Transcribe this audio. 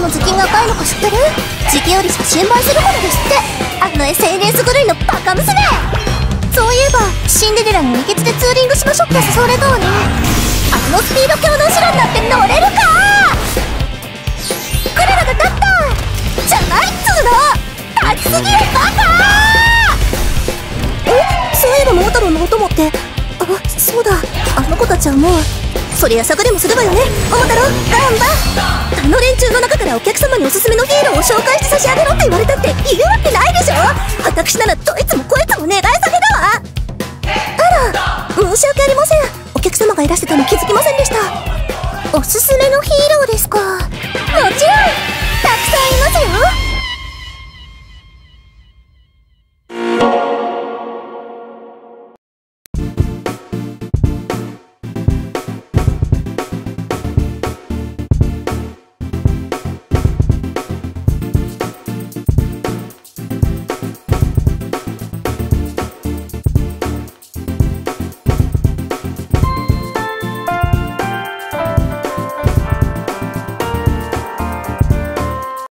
の頭巾が赤いのか知ってる？時期より写真映えするからですって。あの SNS 狂いのバカ娘。そういえばシンデレラに二血でツーリングしましょうって誘われたわね。あのスピード強の後ろになって乗れるか。クララが勝ったじゃないっつうの。立ちすぎるバカ。そういえば桃太郎のお供って、あ、そうだ、あの子たちはもうそりゃ坂でもするわよね。桃太郎ガンバ。あの連中の中からお客様におすすめのヒーローを紹介して差し上げろって言われたの。